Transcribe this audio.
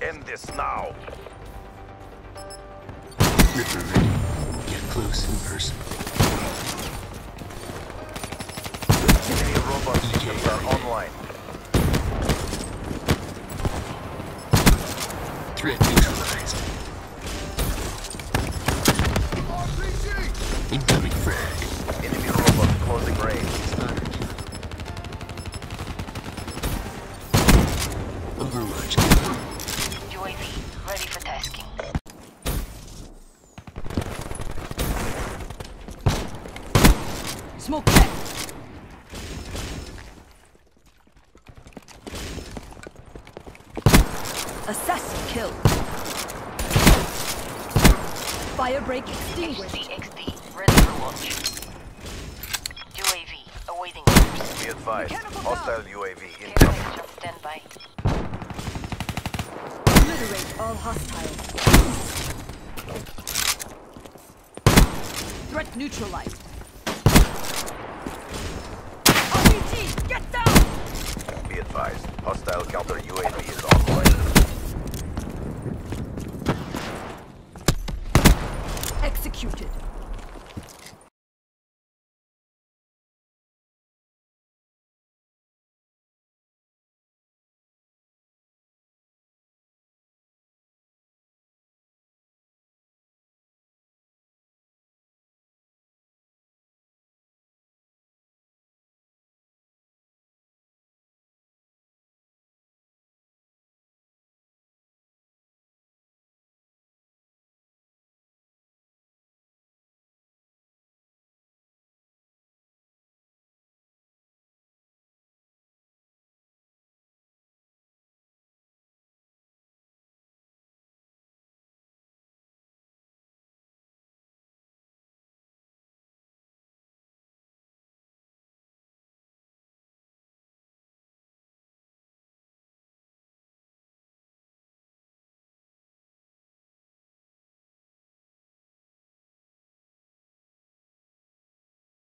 End this now. Ripper ready. Get close in person. Enemy robot systems are online. Threat neutralized. Incoming frag. Enemy robot closing range. Spotted. Overwatch kill. UAV ready for tasking. Smoke check. Assassin kill. Firebreak extinguished. XD ready for launch. UAV awaiting orders. Be advised. Mechanical Hostile down. UAV Care incoming. package on standby. Obliterate all hostiles. Threat neutralized. RPG, get down! Be advised. Hostile counter UAV is online.